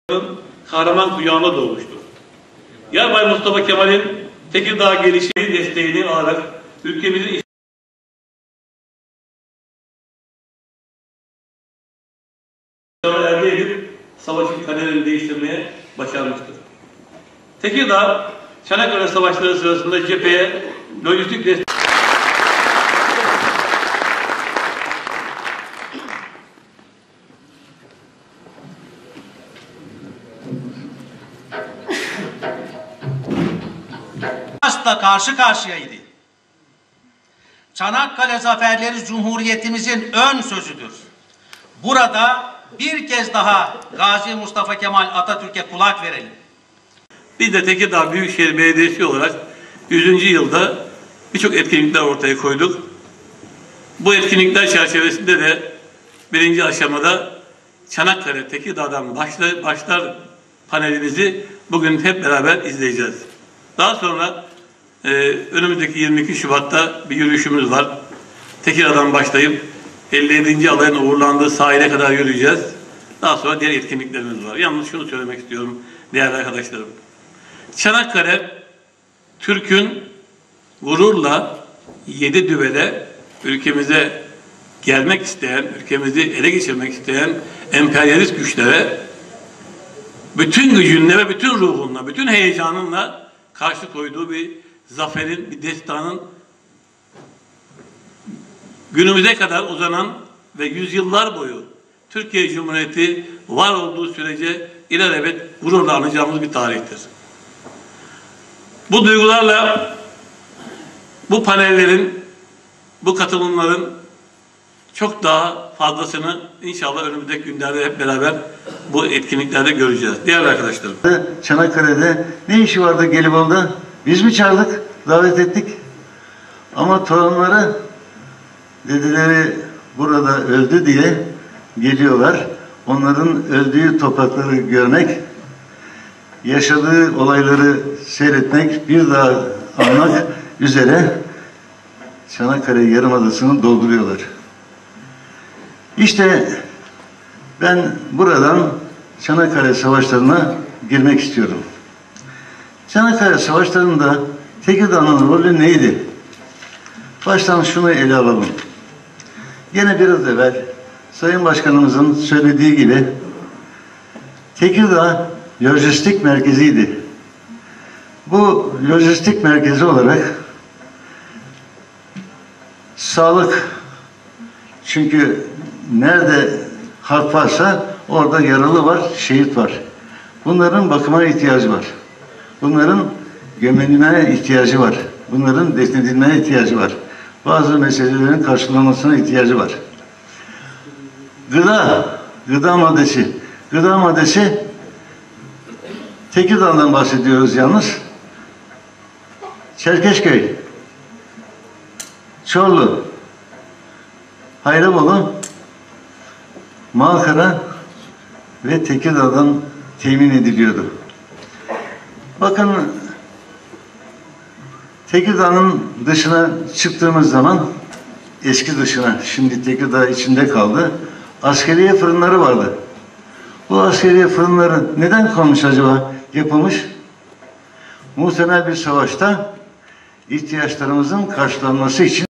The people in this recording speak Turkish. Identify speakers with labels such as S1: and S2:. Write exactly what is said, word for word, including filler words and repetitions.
S1: kahraman kucağında doğmuştur. Yarbay Mustafa Kemal'in Tekirdağ gelişi desteğini alarak ülkemizin elde edip savaşın kaderini değiştirmeye başarmıştır. Tekirdağ, Çanakkale Savaşları sırasında cepheye lojistik destek
S2: karşı karşıyaydı. Çanakkale zaferleri Cumhuriyetimizin ön sözüdür. Burada bir kez daha Gazi Mustafa Kemal Atatürk'e kulak verelim.
S1: Biz de Tekirdağ Büyükşehir Belediyesi olarak yüzüncü yılda birçok etkinlikler ortaya koyduk. Bu etkinlikler çerçevesinde de birinci aşamada Çanakkale Tekirdağ'dan başlar, başlar panelimizi bugün hep beraber izleyeceğiz. Daha sonra e, önümüzdeki yirmi iki Şubat'ta bir yürüyüşümüz var. Tekirdağ'dan başlayıp elli yedinci alayın uğurlandığı sahile kadar yürüyeceğiz. Daha sonra diğer etkinliklerimiz var. Yalnız şunu söylemek istiyorum değerli arkadaşlarım. Çanakkale, Türk'ün gururla yedi düvele ülkemize gelmek isteyen, ülkemizi ele geçirmek isteyen emperyalist güçlere bütün gücünle ve bütün ruhunla, bütün heyecanınla karşı koyduğu bir zaferin, bir destanın günümüze kadar uzanan ve yüzyıllar boyu Türkiye Cumhuriyeti var olduğu sürece ilelebet gururla anacağımız bir tarihtir. Bu duygularla bu panellerin, bu katılımların çok daha fazlasını inşallah önümüzdeki günlerde hep beraber bu etkinliklerde göreceğiz. Diğer arkadaşlarım.
S3: Çanakkale'de ne işi vardı Gelibolu'da? Biz mi çağırdık, davet ettik? Ama torunları, dedeleri burada öldü diye geliyorlar. Onların öldüğü toprakları görmek, yaşadığı olayları seyretmek, bir daha anmak üzere Çanakkale Yarımadası'nı dolduruyorlar. İşte ben buradan Çanakkale Savaşları'na girmek istiyorum. Çanakkale Savaşları'nda Tekirdağ'ın rolü neydi? Baştan şunu ele alalım. Yine biraz evvel Sayın Başkanımızın söylediği gibi Tekirdağ lojistik merkeziydi. Bu lojistik merkezi olarak sağlık, çünkü nerede harp varsa orada yaralı var, şehit var. Bunların bakıma ihtiyacı var. Bunların gömülmeye ihtiyacı var. Bunların defnedilmeye ihtiyacı var. Bazı meselelerin karşılanmasına ihtiyacı var. Gıda, gıda maddesi. Gıda maddesi, Tekirdağ'dan bahsediyoruz yalnız. Çerkezköy, Çorlu, Hayrabolu, Malkara ve Tekirdağ'dan temin ediliyordu. Bakın, Tekirdağ'ın dışına çıktığımız zaman, eski dışına, şimdi Tekirdağ içinde kaldı, askeriye fırınları vardı. Bu askeriye fırınları neden kalmış acaba, yapılmış? Muhtemel bir savaşta ihtiyaçlarımızın karşılanması için